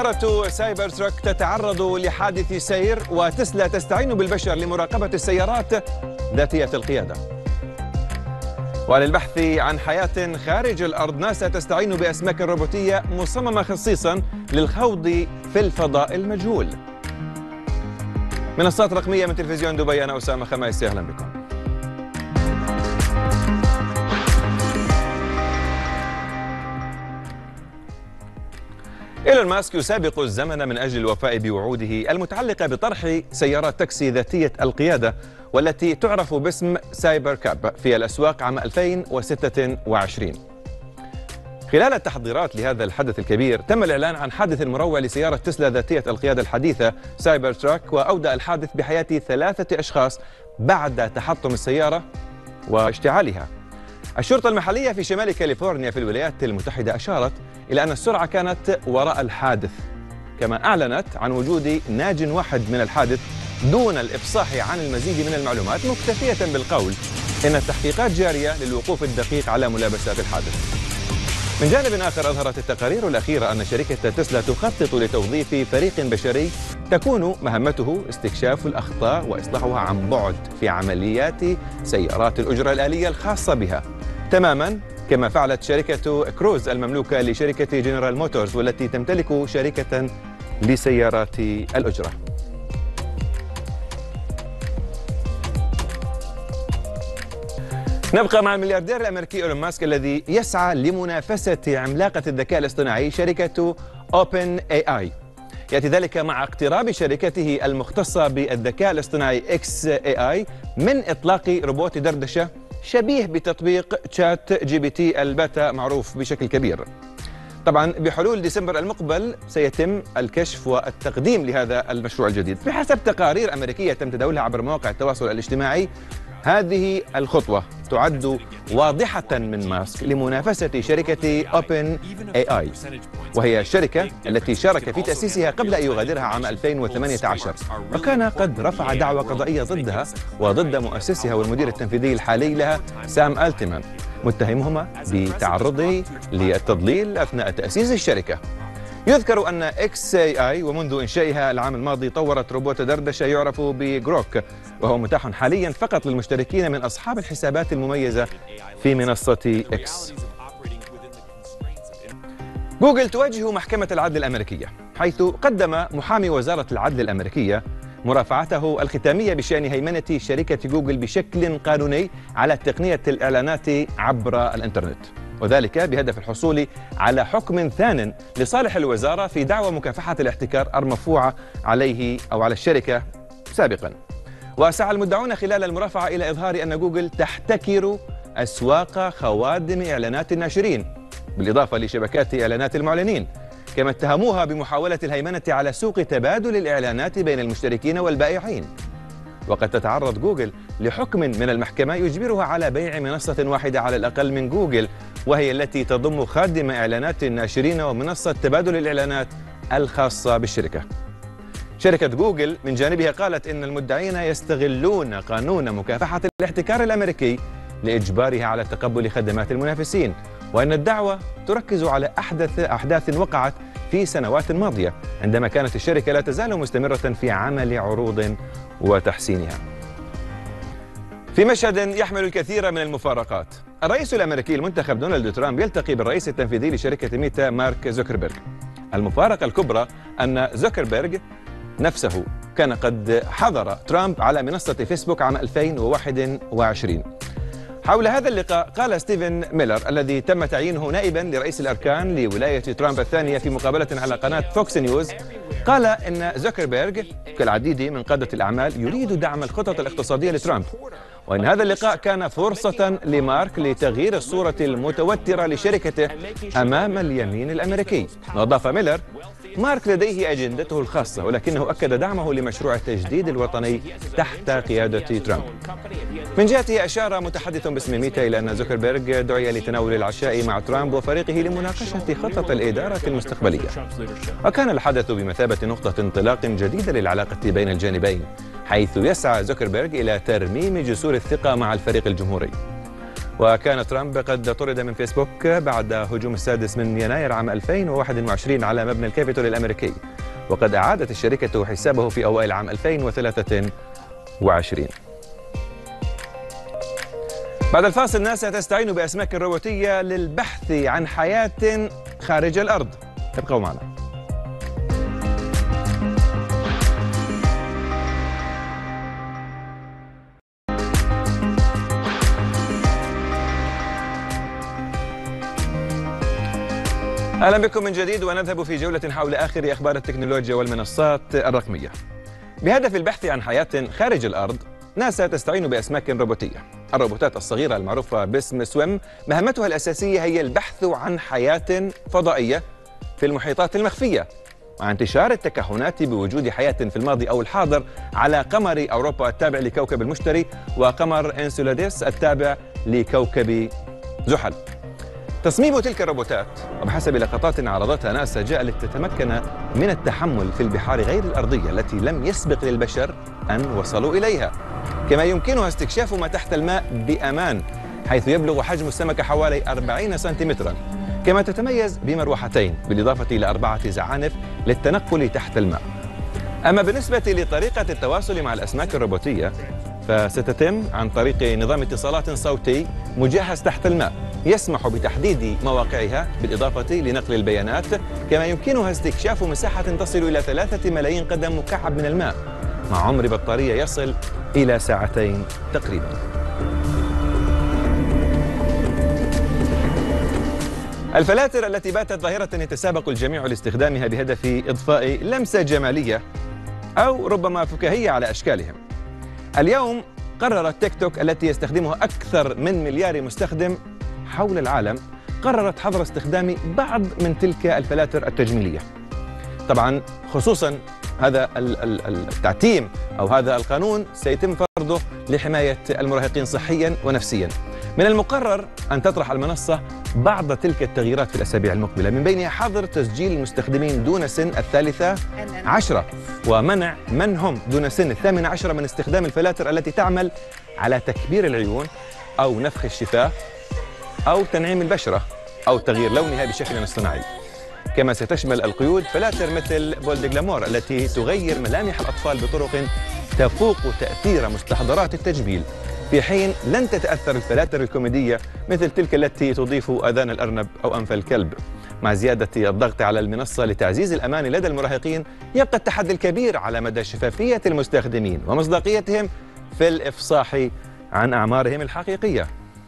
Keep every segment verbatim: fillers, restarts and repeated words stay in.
سيارة سايبر تراك تتعرض لحادث سير، وتسلا تستعين بالبشر لمراقبة السيارات ذاتية القيادة. وللبحث عن حياة خارج الأرض، ناسا تستعين بأسماك روبوتية مصممة خصيصا للخوض في الفضاء المجهول. منصات رقمية من تلفزيون دبي، أنا أسامة خميسي، أهلا بكم. إيلون ماسك يسابق الزمن من أجل الوفاء بوعوده المتعلقة بطرح سيارات تاكسي ذاتية القيادة، والتي تعرف باسم سايبر كاب، في الأسواق عام ألفين وستة وعشرين. خلال التحضيرات لهذا الحدث الكبير، تم الإعلان عن حادث مروع لسيارة تسلا ذاتية القيادة الحديثة سايبر تراك، وأودى الحادث بحياة ثلاثة أشخاص بعد تحطم السيارة واشتعالها. الشرطة المحلية في شمال كاليفورنيا في الولايات المتحدة أشارت إلى أن السرعة كانت وراء الحادث، كما أعلنت عن وجود ناج واحد من الحادث دون الإفصاح عن المزيد من المعلومات، مكتفية بالقول إن التحقيقات جارية للوقوف الدقيق على ملابسات الحادث. من جانب آخر، أظهرت التقارير الأخيرة أن شركة تسلا تخطط لتوظيف فريق بشري تكون مهمته استكشاف الأخطاء وإصلاحها عن بعد في عمليات سيارات الأجرة الآلية الخاصة بها، تماما كما فعلت شركة كروز المملوكة لشركة جنرال موتورز، والتي تمتلك شركة لسيارات الأجرة. نبقى مع الملياردير الأمريكي إيلون ماسك، الذي يسعى لمنافسة عملاقة الذكاء الاصطناعي شركة أوبن إيه آي. يأتي ذلك مع اقتراب شركته المختصة بالذكاء الاصطناعي إكس إيه آي من إطلاق روبوت دردشة شبيه بتطبيق تشات جي بي تي الباتا معروف بشكل كبير. طبعا بحلول ديسمبر المقبل سيتم الكشف والتقديم لهذا المشروع الجديد. بحسب تقارير أمريكية تم تداولها عبر مواقع التواصل الاجتماعي، هذه الخطوة تعد واضحة من ماسك لمنافسة شركة أوبن إيه آي، وهي الشركة التي شارك في تأسيسها قبل أن يغادرها عام ألفين وثمانية عشر، وكان قد رفع دعوى قضائية ضدها وضد مؤسسها والمدير التنفيذي الحالي لها سام ألتمان، متهمهما بتعرضه للتضليل أثناء تأسيس الشركة. يذكر أن إكس إيه آي ومنذ إنشائها العام الماضي طورت روبوت دردشة يعرف بجروك، وهو متاح حاليا فقط للمشتركين من أصحاب الحسابات المميزة في منصة إكس. جوجل تواجه محكمة العدل الأمريكية، حيث قدم محامي وزارة العدل الأمريكية مرافعته الختامية بشأن هيمنة شركة جوجل بشكل قانوني على تقنية الإعلانات عبر الإنترنت، وذلك بهدف الحصول على حكم ثان لصالح الوزارة في دعوى مكافحة الاحتكار المرفوعة عليه أو على الشركة سابقا. وسعى المدعون خلال المرافعة إلى إظهار أن جوجل تحتكر أسواق خوادم إعلانات الناشرين بالإضافة لشبكات إعلانات المعلنين، كما اتهموها بمحاولة الهيمنة على سوق تبادل الإعلانات بين المشتركين والبائعين. وقد تتعرض جوجل لحكم من المحكمة يجبرها على بيع منصة واحدة على الأقل من جوجل، وهي التي تضم خادم إعلانات الناشرين ومنصة تبادل الإعلانات الخاصة بالشركة. شركة جوجل من جانبها قالت إن المدعين يستغلون قانون مكافحة الاحتكار الأمريكي لإجبارها على تقبل خدمات المنافسين، وأن الدعوة تركز على أحدث أحداث وقعت في سنوات ماضية عندما كانت الشركة لا تزال مستمرة في عمل عروض وتحسينها. في مشهد يحمل الكثير من المفارقات، الرئيس الأمريكي المنتخب دونالد ترامب يلتقي بالرئيس التنفيذي لشركة ميتا مارك زوكربيرغ. المفارقة الكبرى أن زوكربيرغ نفسه كان قد حضر ترامب على منصة فيسبوك عام ألفين وواحد وعشرين. حول هذا اللقاء قال ستيفن ميلر الذي تم تعيينه نائبا لرئيس الأركان لولاية ترامب الثانية في مقابلة على قناة فوكس نيوز، قال إن زوكربيرغ كالعديد من قادة الأعمال يريد دعم الخطط الاقتصادية لترامب، وإن هذا اللقاء كان فرصة لمارك لتغيير الصورة المتوترة لشركته أمام اليمين الأمريكي. وأضاف ميلر: مارك لديه أجندته الخاصة، ولكنه أكد دعمه لمشروع التجديد الوطني تحت قيادة ترامب. من جهته أشار متحدث باسم ميتا إلى أن زوكربيرغ دعي لتناول العشاء مع ترامب وفريقه لمناقشة خطط الإدارة المستقبلية، وكان الحدث بمثابة نقطة انطلاق جديدة للعلاقة بين الجانبين، حيث يسعى زوكربيرغ إلى ترميم جسور الثقة مع الفريق الجمهوري. وكان ترامب قد طرد من فيسبوك بعد هجوم السادس من يناير عام ألفين وواحد وعشرين على مبنى الكابيتول الأمريكي، وقد أعادت الشركة حسابه في أوائل عام ألفين وثلاثة وعشرين. بعد الفاصل، ناسا تستعين بأسماك روبوتية للبحث عن حياة خارج الأرض. ابقوا معنا. أهلا بكم من جديد، ونذهب في جولة حول آخر أخبار التكنولوجيا والمنصات الرقمية. بهدف البحث عن حياة خارج الأرض، ناسا تستعين بأسماك روبوتية. الروبوتات الصغيرة المعروفة باسم سويم مهمتها الأساسية هي البحث عن حياة فضائية في المحيطات المخفية، مع انتشار التكهنات بوجود حياة في الماضي أو الحاضر على قمر أوروبا التابع لكوكب المشتري وقمر إنسيلادس التابع لكوكب زحل. تصميم تلك الروبوتات وبحسب لقطات عرضتها ناسا جاء لتتمكن من التحمل في البحار غير الأرضية التي لم يسبق للبشر أن وصلوا إليها، كما يمكنها استكشاف ما تحت الماء بأمان، حيث يبلغ حجم السمكة حوالي أربعين سنتيمترا، كما تتميز بمروحتين بالإضافة إلى أربعة زعانف للتنقل تحت الماء. أما بالنسبة لطريقة التواصل مع الأسماك الروبوتية فستتم عن طريق نظام اتصالات صوتي مجهز تحت الماء يسمح بتحديد مواقعها بالإضافة لنقل البيانات، كما يمكنها استكشاف مساحة تصل إلى ثلاثة ملايين قدم مكعب من الماء مع عمر بطارية يصل إلى ساعتين تقريبا. الفلاتر التي باتت ظاهرة يتسابق الجميع لاستخدامها بهدف إضفاء لمسة جمالية أو ربما فكاهية على أشكالهم. اليوم قررت تيك توك التي يستخدمها أكثر من مليار مستخدم حول العالم قررت حظر استخدام بعض من تلك الفلاتر التجميلية. طبعا خصوصا هذا التعتيم أو هذا القانون سيتم فرضه لحماية المراهقين صحيا ونفسيا. من المقرر أن تطرح المنصة بعض تلك التغييرات في الأسابيع المقبلة، من بينها حظر تسجيل المستخدمين دون سن الثالثة عشرة، ومنع من هم دون سن الثامنة عشرة من استخدام الفلاتر التي تعمل على تكبير العيون أو نفخ الشفاه أو تنعيم البشرة أو تغيير لونها بشكل اصطناعي. كما ستشمل القيود فلاتر مثل بولد جلامور التي تغير ملامح الأطفال بطرق تفوق تأثير مستحضرات التجميل، في حين لن تتأثر الفلاتر الكوميدية مثل تلك التي تضيف أذان الأرنب أو أنف الكلب. مع زيادة الضغط على المنصة لتعزيز الأمان لدى المراهقين، يبقى التحدي الكبير على مدى شفافية المستخدمين ومصداقيتهم في الإفصاح عن أعمارهم الحقيقية.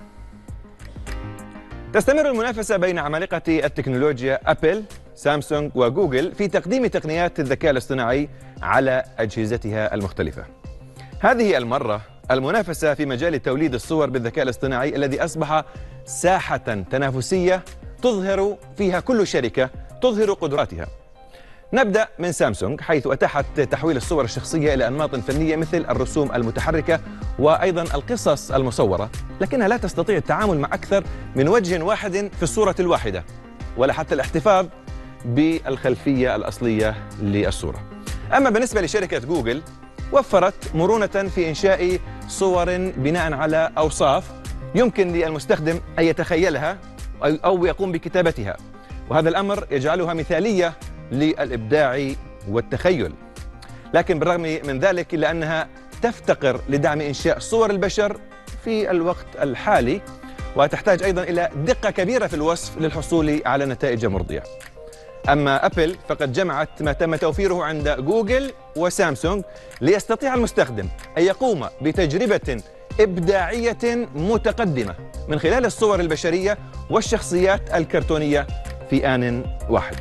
تستمر المنافسة بين عمالقة التكنولوجيا أبل، سامسونج وجوجل في تقديم تقنيات الذكاء الاصطناعي على أجهزتها المختلفة. هذه المرة المنافسة في مجال توليد الصور بالذكاء الاصطناعي الذي أصبح ساحة تنافسية تظهر فيها كل شركة تظهر قدراتها. نبدأ من سامسونج، حيث أتاحت تحويل الصور الشخصية إلى أنماط فنية مثل الرسوم المتحركة وأيضا القصص المصورة، لكنها لا تستطيع التعامل مع أكثر من وجه واحد في الصورة الواحدة ولا حتى الاحتفاظ بالخلفية الأصلية للصورة. أما بالنسبة لشركة جوجل، وفرت مرونة في إنشاء صور بناء على أوصاف يمكن للمستخدم أن يتخيلها أو يقوم بكتابتها، وهذا الأمر يجعلها مثالية للإبداع والتخيل. لكن بالرغم من ذلك إلا أنها تفتقر لدعم إنشاء صور البشر في الوقت الحالي، وتحتاج أيضا إلى دقة كبيرة في الوصف للحصول على نتائج مرضية. أما أبل فقد جمعت ما تم توفيره عند جوجل وسامسونج ليستطيع المستخدم أن يقوم بتجربة إبداعية متقدمة من خلال الصور البشرية والشخصيات الكرتونية في آن واحد.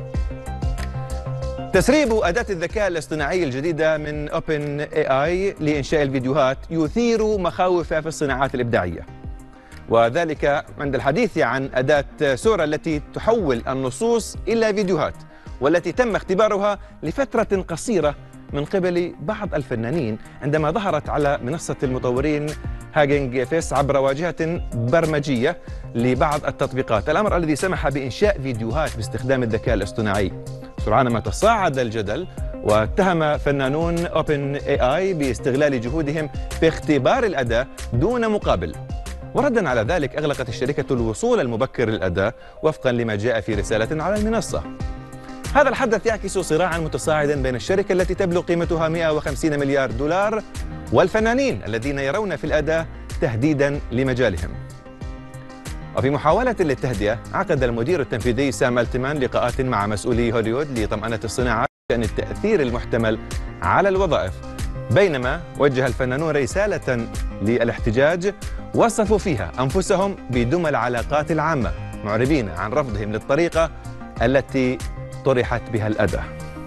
تسريب أداة الذكاء الاصطناعي الجديدة من أوبن إي آي لإنشاء الفيديوهات يثير مخاوف في الصناعات الإبداعية، وذلك عند الحديث عن أداة سورا التي تحول النصوص إلى فيديوهات، والتي تم اختبارها لفترة قصيرة من قبل بعض الفنانين عندما ظهرت على منصة المطورين هاجينج فيس عبر واجهة برمجية لبعض التطبيقات، الأمر الذي سمح بإنشاء فيديوهات باستخدام الذكاء الاصطناعي. سرعان ما تصاعد الجدل، واتهم فنانون أوبن إي آي باستغلال جهودهم في اختبار الأداة دون مقابل، وردا على ذلك أغلقت الشركة الوصول المبكر للأداء وفقا لما جاء في رسالة على المنصة. هذا الحدث يعكس صراعا متصاعدا بين الشركة التي تبلغ قيمتها مئة وخمسين مليار دولار والفنانين الذين يرون في الأداء تهديدا لمجالهم. وفي محاولة للتهدئة عقد المدير التنفيذي سام التمان لقاءات مع مسؤولي هوليوود لطمأنة الصناعة بشأن التأثير المحتمل على الوظائف، بينما وجه الفنانون رسالة للاحتجاج وصفوا فيها أنفسهم بدمى العلاقات العامة، معربين عن رفضهم للطريقة التي طرحت بها الأداة.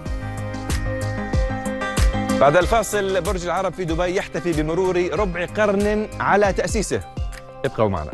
بعد الفاصل، برج العرب في دبي يحتفي بمرور ربع قرن على تأسيسه. ابقوا معنا.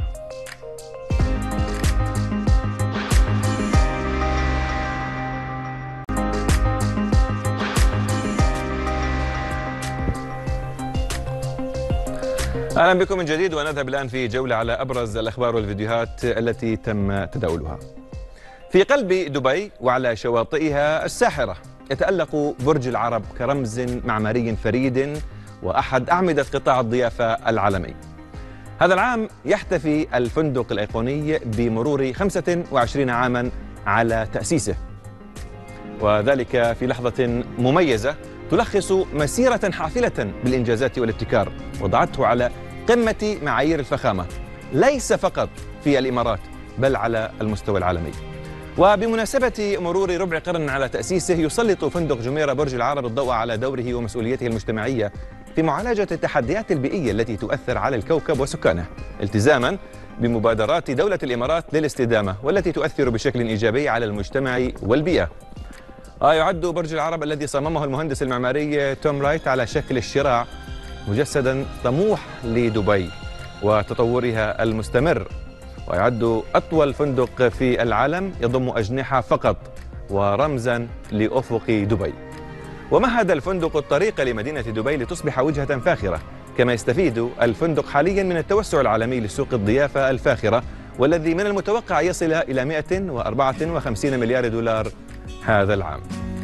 أهلا بكم من جديد، ونذهب الآن في جولة على أبرز الأخبار والفيديوهات التي تم تداولها. في قلب دبي وعلى شواطئها الساحرة يتألق برج العرب كرمز معماري فريد وأحد أعمدة قطاع الضيافة العالمي. هذا العام يحتفي الفندق الأيقوني بمرور خمسة وعشرين عاما على تأسيسه، وذلك في لحظة مميزة تلخص مسيرة حافلة بالإنجازات والابتكار وضعته على قمة معايير الفخامة ليس فقط في الإمارات بل على المستوى العالمي. وبمناسبة مرور ربع قرن على تأسيسه يسلط فندق جميرة برج العرب الضوء على دوره ومسؤوليته المجتمعية في معالجة التحديات البيئية التي تؤثر على الكوكب وسكانه، التزاما بمبادرات دولة الإمارات للاستدامة والتي تؤثر بشكل إيجابي على المجتمع والبيئة. يعد برج العرب الذي صممه المهندس المعماري توم رايت على شكل الشراع مجسدا طموح لدبي وتطورها المستمر، ويعد أطول فندق في العالم يضم أجنحة فقط ورمزا لأفق دبي. ومهد الفندق الطريق لمدينة دبي لتصبح وجهة فاخرة، كما يستفيد الفندق حاليا من التوسع العالمي لسوق الضيافة الفاخرة والذي من المتوقع يصل إلى مئة وأربعة وخمسين مليار دولار هذا العام.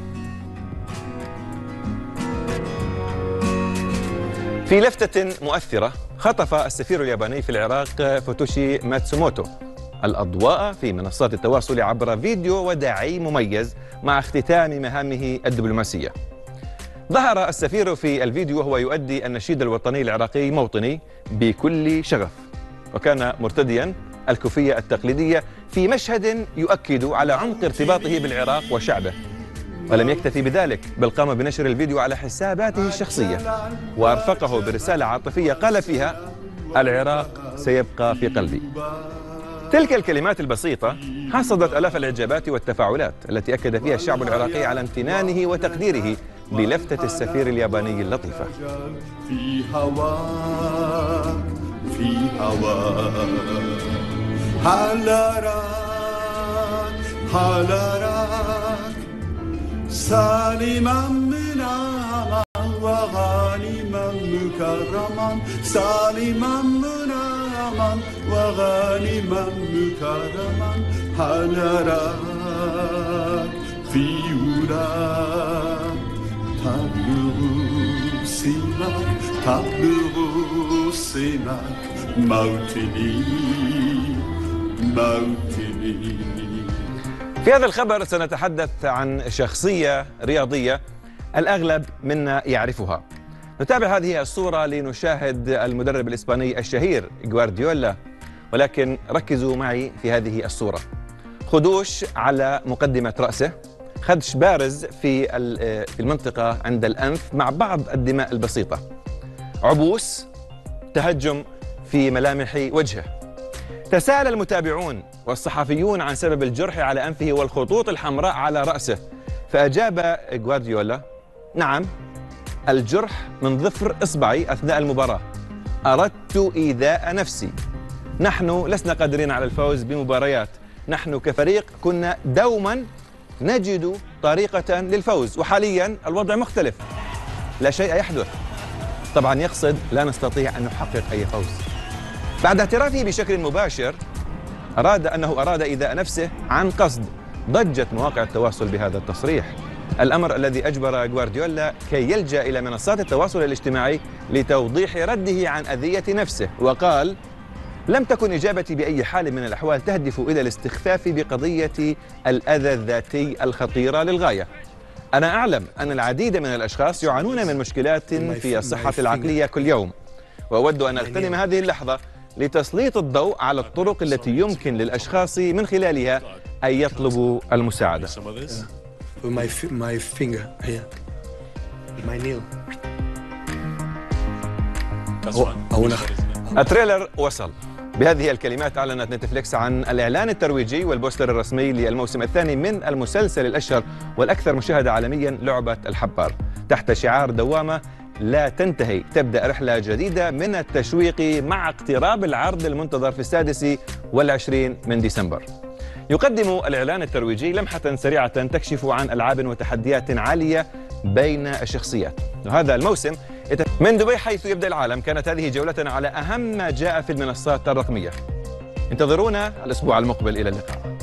في لفتة مؤثرة خطف السفير الياباني في العراق فوتوشي ماتسوموتو الأضواء في منصات التواصل عبر فيديو وداعي مميز مع اختتام مهامه الدبلوماسية. ظهر السفير في الفيديو وهو يؤدي النشيد الوطني العراقي موطني بكل شغف، وكان مرتديا الكوفية التقليدية في مشهد يؤكد على عمق ارتباطه بالعراق وشعبه. ولم يكتفي بذلك بل قام بنشر الفيديو على حساباته الشخصية وأرفقه برسالة عاطفية قال فيها: العراق سيبقى في قلبي. تلك الكلمات البسيطة حصدت آلاف الإعجابات والتفاعلات التي أكد فيها الشعب العراقي على امتنانه وتقديره بلفتة السفير الياباني اللطيفة. في هواك في هواك هلراك هلراك سالما من أمان وغانما مكرما سالما من أمان وغانما مكرما هلراك في وراك تبلغ سماك تبلغ سماك موطني موطني. في هذا الخبر سنتحدث عن شخصية رياضية الأغلب منا يعرفها. نتابع هذه الصورة لنشاهد المدرب الإسباني الشهير غوارديولا، ولكن ركزوا معي في هذه الصورة. خدوش على مقدمة رأسه، خدش بارز في في المنطقة عند الأنف مع بعض الدماء البسيطة، عبوس، تهجم في ملامح وجهه. تساءل المتابعون والصحفيون عن سبب الجرح على أنفه والخطوط الحمراء على رأسه، فأجاب غوارديولا: نعم، الجرح من ظفر إصبعي أثناء المباراة، أردت إيذاء نفسي. نحن لسنا قادرين على الفوز بمباريات، نحن كفريق كنا دوما نجد طريقة للفوز، وحاليا الوضع مختلف، لا شيء يحدث. طبعا يقصد لا نستطيع أن نحقق أي فوز. بعد اعترافه بشكل مباشر أراد أنه أراد إيذاء نفسه عن قصد، ضجت مواقع التواصل بهذا التصريح، الأمر الذي أجبر غوارديولا كي يلجأ إلى منصات التواصل الاجتماعي لتوضيح رده عن أذية نفسه، وقال: لم تكن إجابتي بأي حال من الأحوال تهدف إلى الاستخفاف بقضية الأذى الذاتي الخطيرة للغاية. أنا أعلم أن العديد من الأشخاص يعانون من مشكلات في الصحة العقلية كل يوم، وأود أن أغتنم هذه اللحظة لتسليط الضوء على الطرق التي يمكن للأشخاص من خلالها أن يطلبوا المساعدة. التريلر وصل. بهذه الكلمات أعلنت نتفليكس عن الإعلان الترويجي والبوستر الرسمي للموسم الثاني من المسلسل الأشهر والأكثر مشاهدة عالميا لعبة الحبار، تحت شعار دوامة لا تنتهي. تبدأ رحلة جديدة من التشويق مع اقتراب العرض المنتظر في السادس والعشرين من ديسمبر. يقدم الإعلان الترويجي لمحة سريعة تكشف عن ألعاب وتحديات عالية بين الشخصيات. وهذا الموسم من دبي حيث يبدأ العالم. كانت هذه جولتنا على أهم ما جاء في المنصات الرقمية. انتظرونا الأسبوع المقبل. إلى اللقاء.